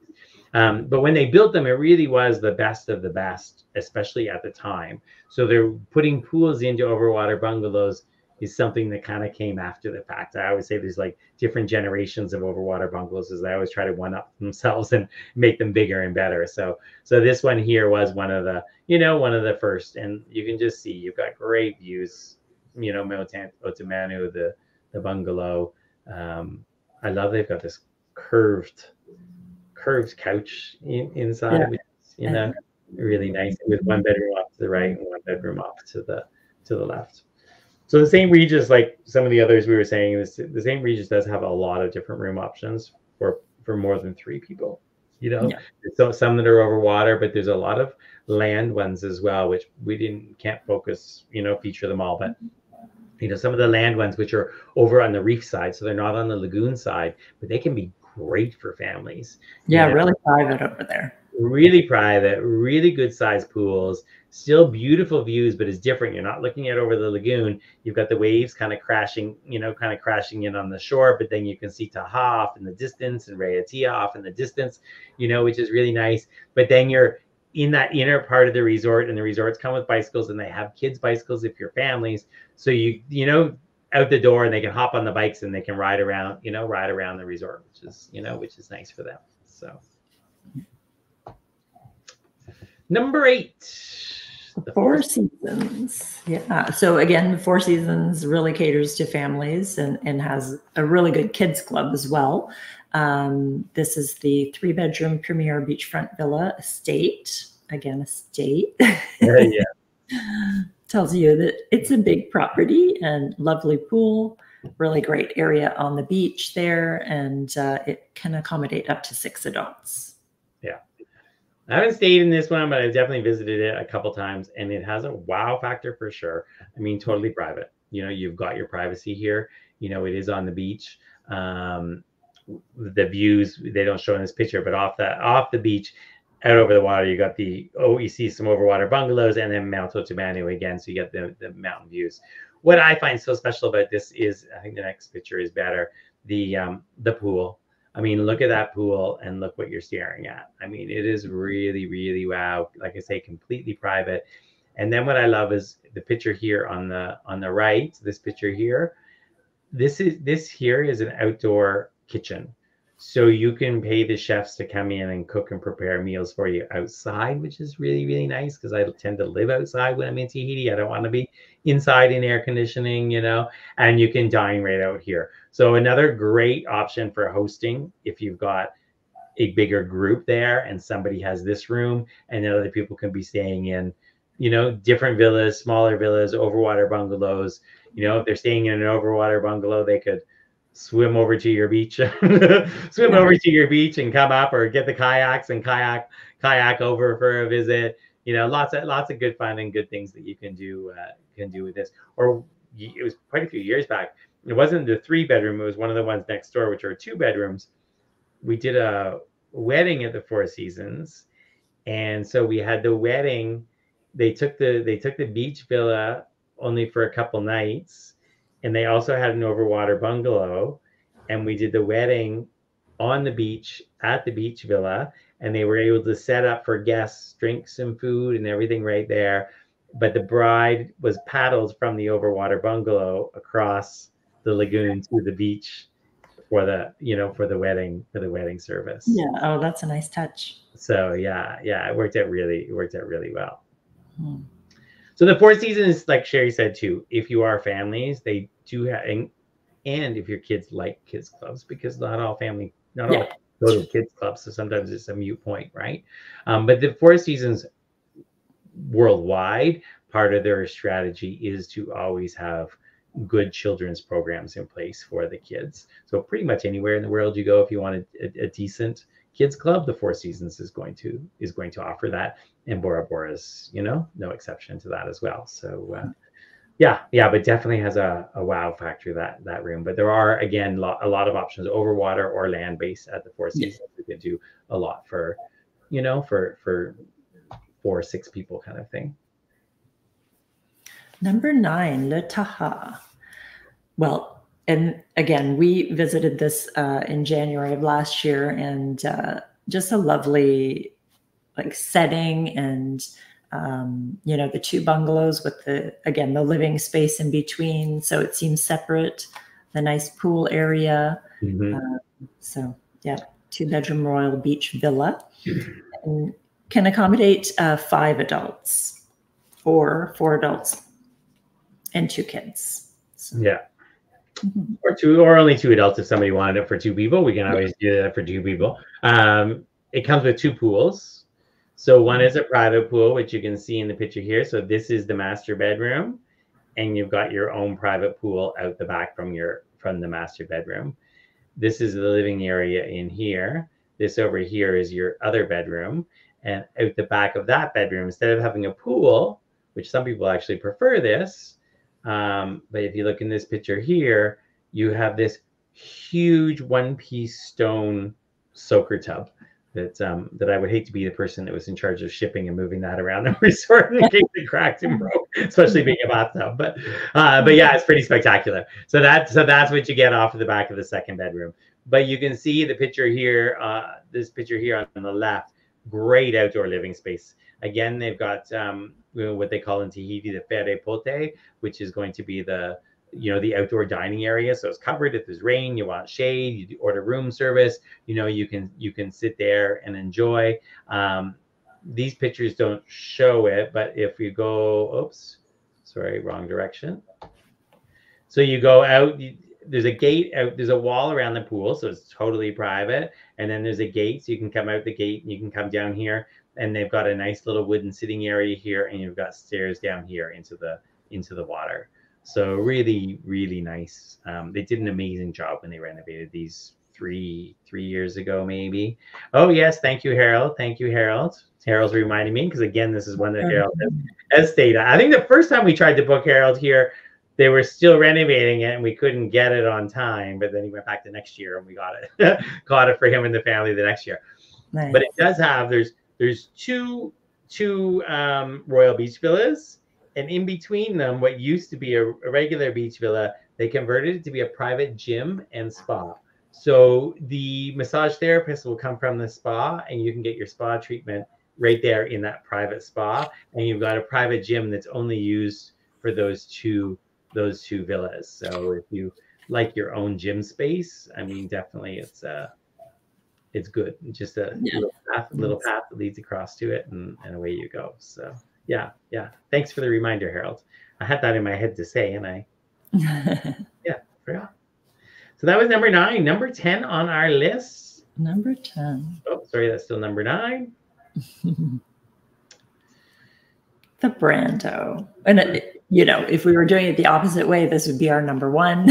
Um, but when they built them, it really was the best of the best, especially at the time. So they're putting pools into overwater bungalows is something that kind of came after the fact. I always say there's like different generations of overwater bungalows, as they always try to one up themselves and make them bigger and better. So so this one here was one of the, you know, one of the first, and you can just see you've got great views, you know, Mount Otomanu, the the bungalow. Um, I love they've got this curved curved couch in, inside, Yeah. which is, you know, really nice, with one bedroom off to the right and one bedroom off to the to the left. So the Saint Regis, like some of the others we were saying, this the Saint Regis does have a lot of different room options for for more than three people. You know, Yeah. so some that are over water, but there's a lot of land ones as well, which we didn't can't focus, you know, feature them all, but you know, some of the land ones which are over on the reef side, so they're not on the lagoon side, but they can be great for families. Yeah, You know, really private over there. really private, really good sized pools, still beautiful views, but it's different. You're not looking at over the lagoon. You've got the waves kind of crashing, you know, kind of crashing in on the shore, but then you can see Taha'a off in the distance and Raiatea off in the distance, you know, which is really nice. But then you're in that inner part of the resort, and the resorts come with bicycles, and they have kids bicycles if you're families. So you, you know, out the door, and they can hop on the bikes and they can ride around, you know, ride around the resort, which is, you know, which is nice for them. So. Number eight. The Four Seasons. Yeah. So again, the Four Seasons really caters to families and, and has a really good kids club as well. Um, this is the three bedroom premier beachfront villa estate. Again, estate. Yeah, yeah. Tells you that it's a big property and lovely pool, really great area on the beach there, and uh, it can accommodate up to six adults. Yeah. I haven't stayed in this one, but I've definitely visited it a couple times, and it has a wow factor for sure. I mean, totally private. You know, you've got your privacy here. You know, it is on the beach. Um, the views, they don't show in this picture, but off that off the beach, out over the water, you got the, oh, you see some overwater bungalows, and then Mount Otomanu again, so you get the, the mountain views. What I find so special about this is, I think the next picture is better, the um, the pool. I mean, look at that pool and look what you're staring at. I mean, it is really, really wow. Like I say, completely private. And then what I love is the picture here on the on the right, this picture here. This is this here is an outdoor kitchen. So you can pay the chefs to come in and cook and prepare meals for you outside, which is really, really nice, because I tend to live outside when I'm in Tahiti. I don't want to be inside in air conditioning, you know, and you can dine right out here. So another great option for hosting if you've got a bigger group there and somebody has this room and then other people can be staying in, you know, different villas, smaller villas, overwater bungalows. You know, if they're staying in an overwater bungalow, they could swim over to your beach, swim over to your beach and come up, or get the kayaks and kayak kayak over for a visit. You know, lots of lots of good fun and good things that you can do uh, can do with this. Or it was quite a few years back. It wasn't the three bedroom. It was one of the ones next door, which are two bedrooms. We did a wedding at the Four Seasons, and so we had the wedding. They took the they took the beach villa only for a couple nights, and they also had an overwater bungalow, and we did the wedding on the beach at the beach villa, and they were able to set up for guests drinks and food and everything right there. But the bride was paddled from the overwater bungalow across the lagoon to the beach for the, you know, for the wedding, for the wedding service. Yeah. Oh, that's a nice touch. So yeah, yeah, it worked out really, it worked out really well. Hmm. So the Four Seasons, like Sherry said too, if you are families, they do have, and, and if your kids like kids clubs, because not all family, not Yeah. all go to kids clubs, so sometimes it's a mute point, right? Um, but the Four Seasons worldwide, part of their strategy is to always have good children's programs in place for the kids. So pretty much anywhere in the world you go, if you want a, a, a decent kids club, the Four Seasons is going to is going to offer that, and Bora Bora's, you know, no exception to that as well. So uh, yeah, yeah, but definitely has a, a wow factor, that that room. But there are, again, lo- a lot of options over water or land based at the Four Seasons. We can do a lot for, you know, for for four or six people kind of thing. Number nine, Le Taha'a. Well, and again, we visited this uh, in January of last year, and uh, just a lovely like setting, and um, you know, the two bungalows with the, again, the living space in between, so it seems separate, the nice pool area. Mm-hmm. Uh, so yeah, two bedroom royal beach villa, and can accommodate uh, five adults or four adults and two kids. So. Yeah. Mm-hmm. Or two, or only two adults if somebody wanted it for two people. We can always do that for two people. Um, it comes with two pools. So one is a private pool, which you can see in the picture here. So this is the master bedroom, and you've got your own private pool out the back from your from the master bedroom. This is the living area in here. This over here is your other bedroom, and out the back of that bedroom, instead of having a pool, which some people actually prefer this, um, but if you look in this picture here, you have this huge one-piece stone soaker tub that um, that I would hate to be the person that was in charge of shipping and moving that around the resort in case it cracked and broke, especially being a bathtub. But uh, but yeah, it's pretty spectacular. So that so that's what you get off of the back of the second bedroom. But you can see the picture here, uh, this picture here on the left, great outdoor living space. Again, they've got um, what they call in Tahiti the fere pote, which is going to be the you know, the outdoor dining area. So it's covered. If there's rain, you want shade, you order room service, you know, you can, you can sit there and enjoy. Um, these pictures don't show it, but if you go, oops, sorry, wrong direction. So you go out, you, there's a gate out, there's a wall around the pool. So it's totally private. And then there's a gate. So you can come out the gate and you can come down here, and they've got a nice little wooden sitting area here. And you've got stairs down here into the, into the water. So really, really nice. Um, they did an amazing job when they renovated these three three years ago, maybe. Oh yes, thank you, Harold. Thank you, Harold. Harold's reminding me, because again, this is one that Harold has, has stayed at. I think the first time we tried to book Harold here, they were still renovating it and we couldn't get it on time. But then he went back the next year and we got it, got it for him and the family the next year. Nice. But it does have there's there's two two um, Royal Beach villas. And in between them, what used to be a, a regular beach villa, they converted it to be a private gym and spa. So the massage therapist will come from the spa, and you can get your spa treatment right there in that private spa. And you've got a private gym that's only used for those two those two villas. So if you like your own gym space, I mean, definitely it's uh it's good. Just a yeah. little path, little path that leads across to it, and, and away you go. So. Yeah, yeah. Thanks for the reminder, Harold. I had that in my head to say, and I, yeah, forgot. So that was number nine. Number ten on our list. Number ten. Oh, sorry, that's still number nine. The Brando. And, it, you know, if we were doing it the opposite way, this would be our number one.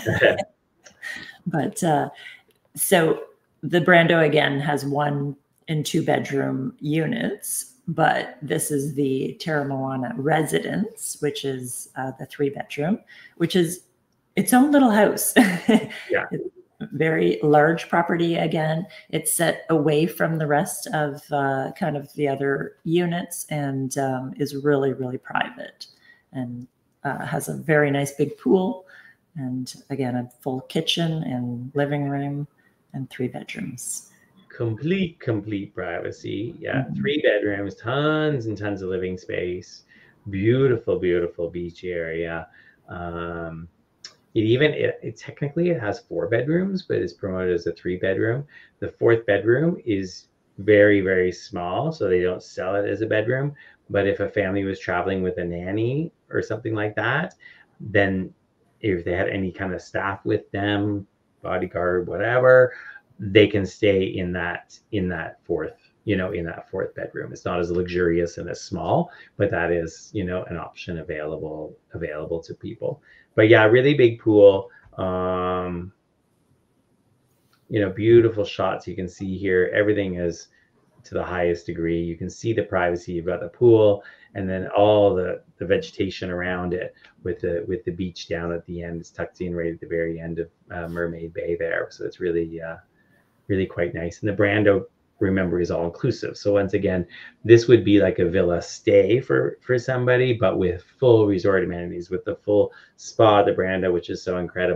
But uh, so the Brando, again, has one and two bedroom units. But this is the Teremoana residence, which is uh, the three bedroom, which is its own little house. Yeah. Very large property. Again, it's set away from the rest of uh, kind of the other units, and um, is really, really private, and uh, has a very nice big pool. And again, a full kitchen and living room and three bedrooms. Complete, complete privacy. Yeah, mm-hmm. Three bedrooms, tons and tons of living space. Beautiful, beautiful beach area. Um, it even, it, it technically it has four bedrooms, but it's promoted as a three bedroom. The fourth bedroom is very, very small, so they don't sell it as a bedroom. But if a family was traveling with a nanny or something like that, then if they had any kind of staff with them, bodyguard, whatever, they can stay in that in that fourth, you know, in that fourth bedroom. It's not as luxurious and as small, but that is, you know, an option available available to people. But yeah, really big pool. Um, you know, beautiful shots. You can see here, everything is to the highest degree. You can see the privacy. You've got the pool, and then all the the vegetation around it with the with the beach down at the end. It's tucked in right at the very end of uh, Mermaid Bay there. So it's really uh, really quite nice. And the Brando, remember, is all inclusive. So once again, this would be like a villa stay for for somebody, but with full resort amenities, with the full spa, the Brando, which is so incredible,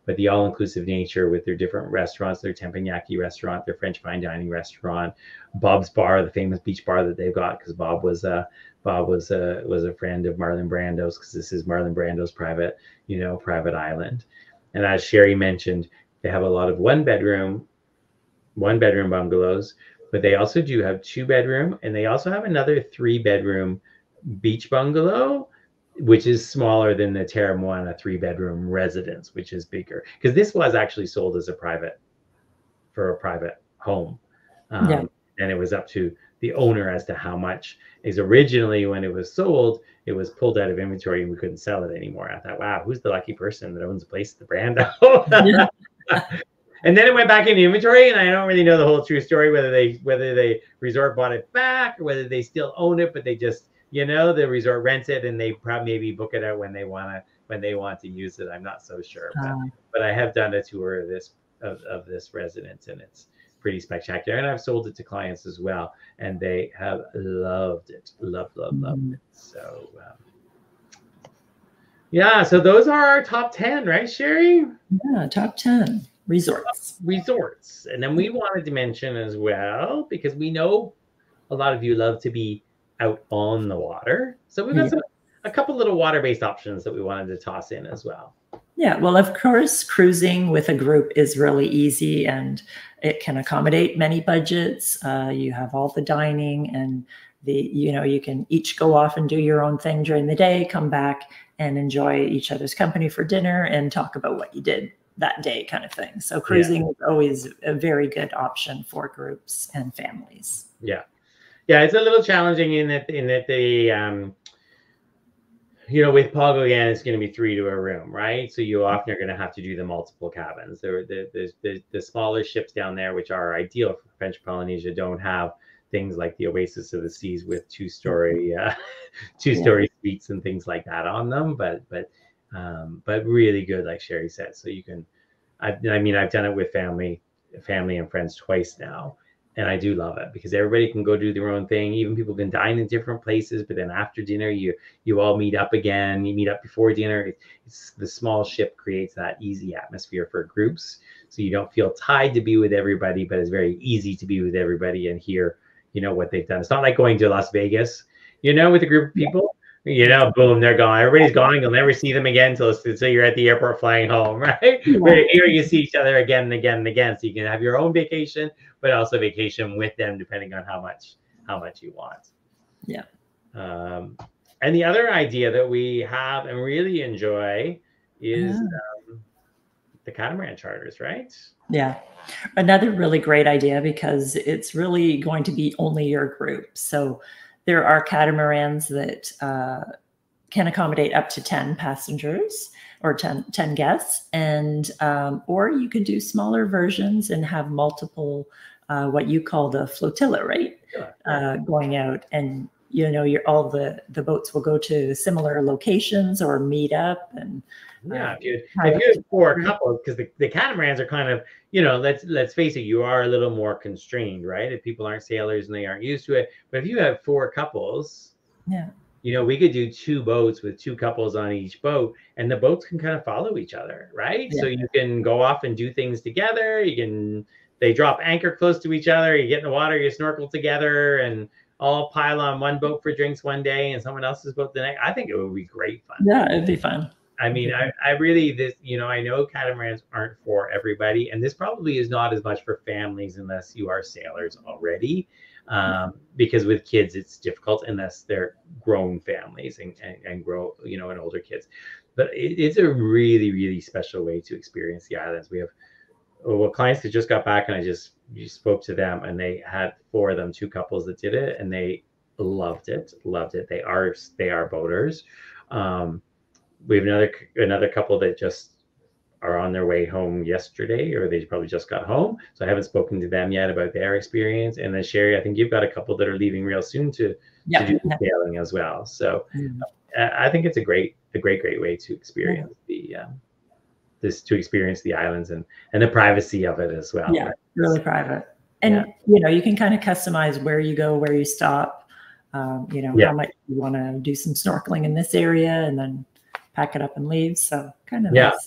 but the all-inclusive nature with their different restaurants, their teppanyaki restaurant, their French fine dining restaurant, Bob's Bar, the famous beach bar that they've got, because Bob was a Bob was a was a friend of Marlon Brando's, because this is Marlon Brando's private, you know, private island. And as Sherry mentioned, they have a lot of one bedroom, one bedroom bungalows, but they also do have two bedroom, and they also have another three bedroom beach bungalow, which is smaller than the Teremoana three bedroom residence, which is bigger, because this was actually sold as a private, for a private home. Um, Yeah. And it was up to the owner as to how much. Is originally when it was sold, it was pulled out of inventory and we couldn't sell it anymore. I thought, wow, who's the lucky person that owns a place at the Brando? Yeah. And then it went back into inventory, and I don't really know the whole true story, whether they whether they resort bought it back or whether they still own it, but they just, you know, the resort rents it and they probably maybe book it out when they want to when they want to use it. I'm not so sure, but, Um, but I have done a tour of this of, of this residence, and it's pretty spectacular. And I've sold it to clients as well, and they have loved it, loved, loved, loved mm-hmm. it. So um, yeah, so those are our top ten, right, Sherry? Yeah, top ten resorts. Resorts, and then we wanted to mention as well, because we know a lot of you love to be out on the water, so we've got Yeah. some, a couple little water-based options that we wanted to toss in as well. Yeah, well, of course, cruising with a group is really easy, and it can accommodate many budgets. Uh, you have all the dining, and the you know you can each go off and do your own thing during the day, come back and enjoy each other's company for dinner and talk about what you did that day, kind of thing. So cruising yeah. is always a very good option for groups and families. Yeah, yeah, it's a little challenging in that in that the um, you know, with Pago again, it's going to be three to a room, right? So you often are going to have to do the multiple cabins. There, the, the, the, the smaller ships down there, which are ideal for French Polynesia, don't have things like the Oasis of the Seas with two-story, uh, two-story yeah. suites and things like that on them. But but um, but really good, like Sherry said. So you can, I, I mean, I've done it with family, family and friends twice now. And I do love it because everybody can go do their own thing. Even people can dine in different places, but then after dinner, you you all meet up again. You meet up before dinner. It's, the small ship creates that easy atmosphere for groups, so you don't feel tied to be with everybody, but it's very easy to be with everybody and hear, you know, what they've done. It's not like going to Las Vegas, you know, with a group of people. You know, boom, they're gone. Everybody's gone. You'll never see them again until so you're at the airport flying home, right? Yeah. But here you see each other again and again and again, so you can have your own vacation, but also vacation with them, depending on how much how much you want. Yeah. Um, and the other idea that we have and really enjoy is yeah. um, the catamaran charters, right? Yeah. Another really great idea because it's really going to be only your group. So there are catamarans that uh, can accommodate up to ten passengers or ten, ten guests. And, um, or you could do smaller versions and have multiple, uh, what you call the flotilla, right? Sure. Uh, going out, and, you know, you're all the, the boats will go to similar locations or meet up. And yeah, if you if you have four couples, because the, the catamarans are kind of, you know, let's let's face it, you are a little more constrained, right? If people aren't sailors and they aren't used to it. But if you have four couples, yeah, you know, we could do two boats with two couples on each boat, and the boats can kind of follow each other, right? Yeah. So you can go off and do things together. You can they drop anchor close to each other. You get in the water, you snorkel together, and all pile on one boat for drinks one day and someone else's boat the next. I think it would be great fun. Yeah, it'd be fun. I mean, I, I really, this, you know, I know catamarans aren't for everybody, and this probably is not as much for families unless you are sailors already, um, because with kids, it's difficult unless they're grown families and, and, and grow, you know, and older kids. But it, it's a really, really special way to experience the islands. We have well, clients that just got back, and I just you spoke to them, and they had four of them, two couples that did it, and they loved it, loved it. They are, they are boaters. Um, We have another another couple that just are on their way home yesterday, or they probably just got home. So I haven't spoken to them yet about their experience. And then Sherry, I think you've got a couple that are leaving real soon to, yeah. to do the sailing as well. So mm-hmm. uh, I think it's a great, a great, great way to experience yeah. the um, this to experience the islands and and the privacy of it as well. Yeah, right? really private. And yeah. you know, you can kind of customize where you go, where you stop. Um, you know, yeah. how much you want to do some snorkeling in this area, and then pack it up and leave. So kind of yeah. nice.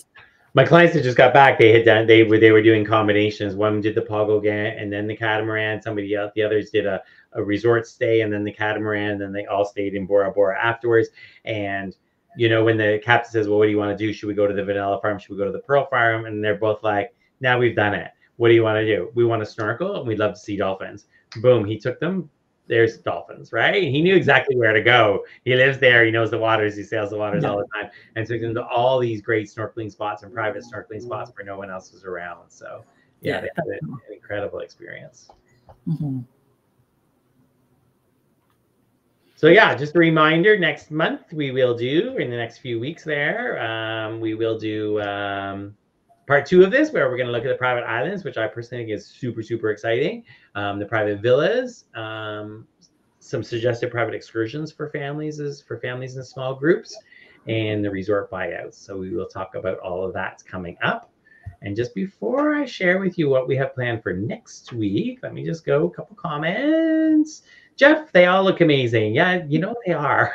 My clients that just got back, they had done, they were, they were doing combinations. One did the Pogogan and then the catamaran. Somebody else, the others did a, a resort stay and then the catamaran. And then they all stayed in Bora Bora afterwards. And, you know, when the captain says, well, what do you want to do? Should we go to the vanilla farm? Should we go to the pearl farm? And they're both like, now we've done it. What do you want to do? We want to snorkel and we'd love to see dolphins. Boom. He took them. There's dolphins, right? He knew exactly where to go. He lives there. He knows the waters. He sails the waters yeah. all the time, and took them to all these great snorkeling spots and private snorkeling spots where no one else was around. So, yeah, yeah. They had an incredible experience. Mm-hmm. So, yeah, just a reminder: next month we will do in the next few weeks. There, um, we will do um, part two of this, where we're going to look at the private islands, which I personally think is super, super exciting. Um, the private villas, um, some suggested private excursions for families, is for families in small groups, and the resort buyouts. So we will talk about all of that coming up. And just before I share with you what we have planned for next week, let me just go a couple comments. Jeff, they all look amazing. Yeah, you know they are.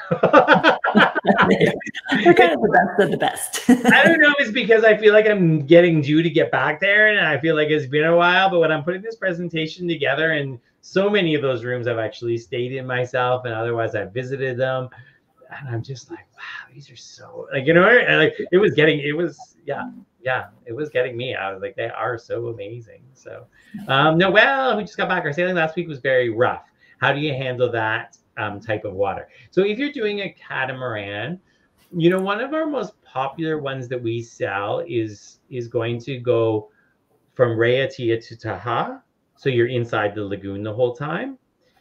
They're kind of the best of the best. I don't know if it's because I feel like I'm getting due to get back there and I feel like it's been a while, but when I'm putting this presentation together, and so many of those rooms I've actually stayed in myself and otherwise I've visited them, and I'm just like, wow, these are so, like, you know, like it was getting, it was, yeah, yeah, it was getting me. I was like, they are so amazing. So, um, Noelle, who just got back, our sailing last week was very rough. How do you handle that um, type of water? So if you're doing a catamaran, you know, one of our most popular ones that we sell is is going to go from Raiatea to Taha'a. So you're inside the lagoon the whole time.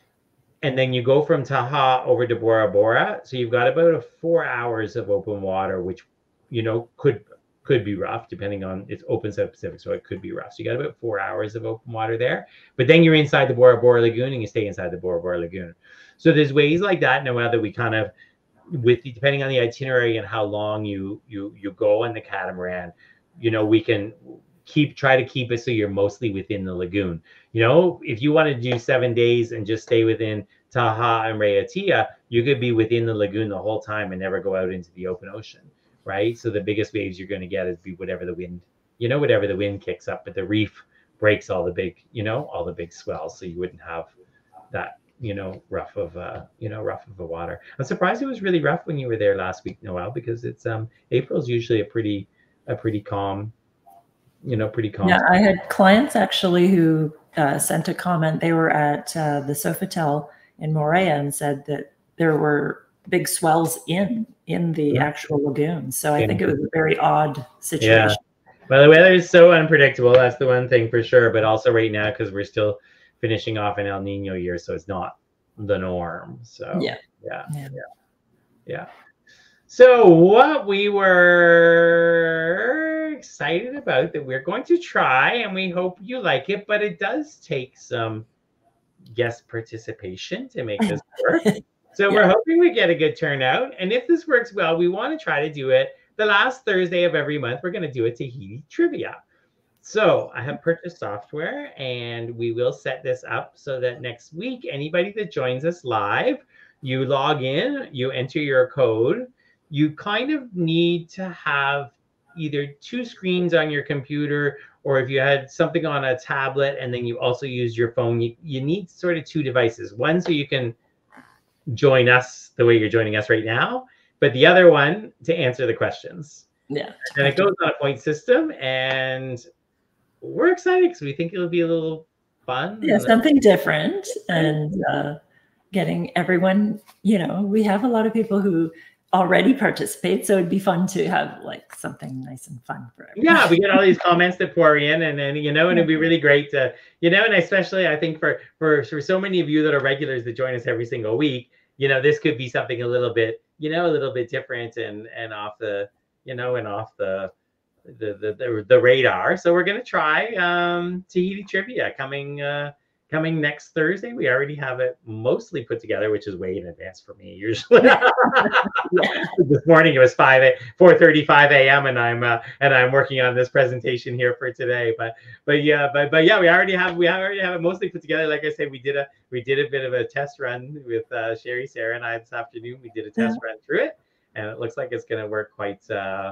And then you go from Taha'a over to Bora Bora. So you've got about a four hours of open water, which, you know, could could be rough depending on, it's open South Pacific, so it could be rough. So you got about four hours of open water there, but then you're inside the Bora Bora Lagoon and you stay inside the Bora Bora Lagoon. So there's ways like that, Noelle, that we kind of, with depending on the itinerary and how long you you you go on the catamaran, you know, we can keep try to keep it so you're mostly within the lagoon. You know, if you want to do seven days and just stay within Taha'a and Raiatea, you could be within the lagoon the whole time and never go out into the open ocean. Right, so the biggest waves you're going to get is be whatever the wind, you know, whatever the wind kicks up, but the reef breaks all the big, you know, all the big swells, so you wouldn't have that, you know, rough of, uh, you know, rough of the water. I'm surprised it was really rough when you were there last week, Noelle, because it's um April's usually a pretty, a pretty calm, you know, pretty calm. Yeah, I had clients actually who uh, sent a comment. They were at uh, the Sofitel in Moorea and said that there were big swells in in the yeah. actual lagoon. So I yeah. think it was a very odd situation. Yeah. Well, the weather is so unpredictable. That's the one thing for sure. But also right now, because we're still finishing off an El Nino year, so it's not the norm. So yeah, yeah, yeah, yeah. yeah. So what we were excited about that we're going to try, and we hope you like it, but it does take some guest participation to make this work. So yeah. we're hoping we get a good turnout. And if this works well, we want to try to do it the last Thursday of every month. We're going to do a Tahiti trivia. So I have purchased software and we will set this up so that next week, anybody that joins us live, you log in, you enter your code. You kind of need to have either two screens on your computer, or if you had something on a tablet and then you also use your phone, you, you need sort of two devices. One, so you can join us the way you're joining us right now, but the other one to answer the questions. Yeah. And it goes on a point system, and we're excited because we think it'll be a little fun. Yeah, something different, and uh, getting everyone, you know, we have a lot of people who already participate, so it'd be fun to have like something nice and fun for everyone. Yeah, we get all these comments that pour in, and then, you know, and it'd be really great to, you know, and especially I think for for for so many of you that are regulars that join us every single week, you know, this could be something a little bit, you know, a little bit different and and off the, you know, and off the the the the, the radar. So we're gonna try um Tahiti trivia coming uh coming next Thursday. We already have it mostly put together, which is way in advance for me usually. This morning it was five at four thirty-five a m and I'm uh, and I'm working on this presentation here for today. But but yeah, but but yeah, we already have we already have it mostly put together. Like I said, we did a we did a bit of a test run with uh, Sherry, Sarah, and I this afternoon. We did a test yeah. run through it, and it looks like it's going to work quite uh,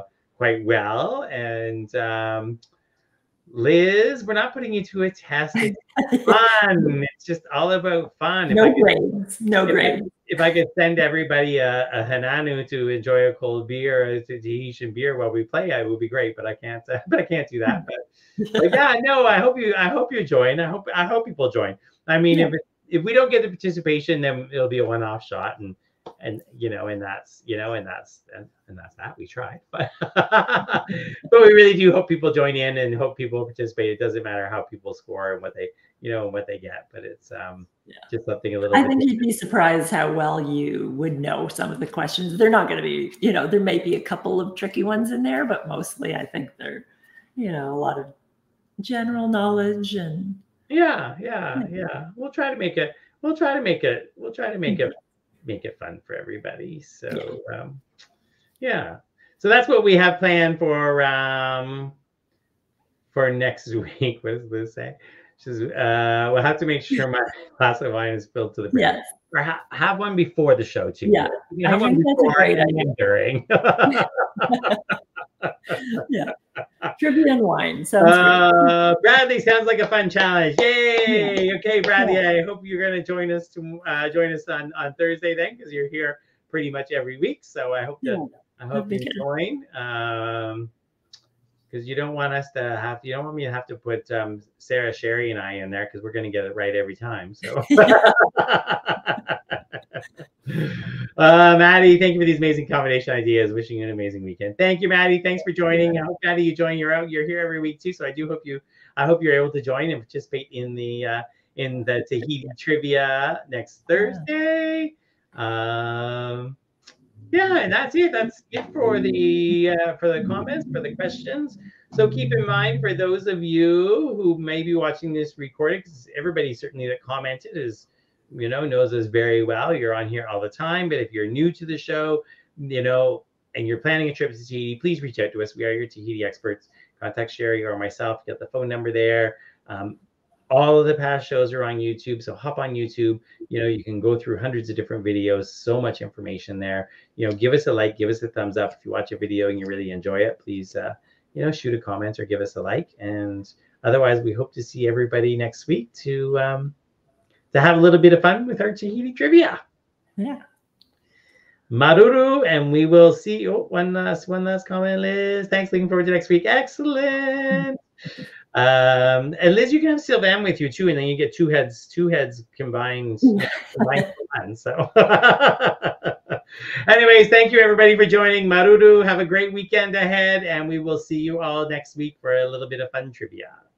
quite well. And um, Liz, we're not putting you to a test. It's fun. It's just all about fun. If No I could, grades. No if grades. I, if I could send everybody a, a hananu to enjoy a cold beer, a Tahitian beer while we play, it would be great. But I can't. Uh, but I can't do that. But, but yeah, no. I hope you. I hope you join. I hope. I hope people join. I mean, yeah. if if we don't get the participation, then it'll be a one-off shot, and and you know, and that's you know, and that's and, and that's that. We tried, but but we really do hope people join in and hope people participate. It doesn't matter how people score and what they you know what they get, but it's um yeah. just something a little. I bit think different. You'd be surprised how well you would know some of the questions. They're not going to be, you know, there may be a couple of tricky ones in there, but mostly I think they're, you know, a lot of general knowledge and. Yeah, yeah, yeah. We'll try to make it. We'll try to make it. We'll try to make it. Make it fun for everybody. So yeah. Um, yeah. So that's what we have planned for um, for next week. What does this say? She's, uh, we'll have to make sure my glass of wine is filled to the brim. Yes. Or ha have one before the show too. Yeah. You have I one think before that's a great and idea. during. Yeah. Trivia and wine. Sounds uh, Bradley sounds like a fun challenge. Yay! Yeah. Okay, Bradley. Yeah. I hope you're going to join us to uh, join us on, on Thursday then, because you're here pretty much every week. So I hope that yeah. I hope you join. Um, because you don't want us to have you don't want me to have to put um, Sarah, Sherry, and I in there because we're going to get it right every time. So. Uh, Maddie, thank you for these amazing combination ideas. Wishing you an amazing weekend. Thank you, Maddie. Thanks for joining. I hope, Maddie, you join. You're out. You're here every week too. So I do hope you. I hope you're able to join and participate in the uh, in the Tahiti trivia next Thursday. Um, yeah, and that's it. That's it for the uh, for the comments, for the questions. So keep in mind, for those of you who may be watching this recording, because everybody certainly that commented is. You know, knows us very well. You're on here all the time. But if you're new to the show, you know, and you're planning a trip to Tahiti, please reach out to us. We are your Tahiti experts. Contact Sherry or myself. Get the phone number there. Um, all of the past shows are on YouTube. So hop on YouTube. You know, you can go through hundreds of different videos. So much information there. You know, give us a like. Give us a thumbs up. If you watch a video and you really enjoy it, please, uh, you know, shoot a comment or give us a like. And otherwise, we hope to see everybody next week to... Um, to have a little bit of fun with our Tahiti trivia. Yeah. Maruru, and we will see you. Oh, one last, one last comment, Liz. Thanks. Looking forward to next week. Excellent. um, and Liz, you can have Sylvan with you too, and then you get two heads, two heads combined. combined fun, so. Anyways, thank you everybody for joining. Maruru. Have a great weekend ahead, and we will see you all next week for a little bit of fun trivia.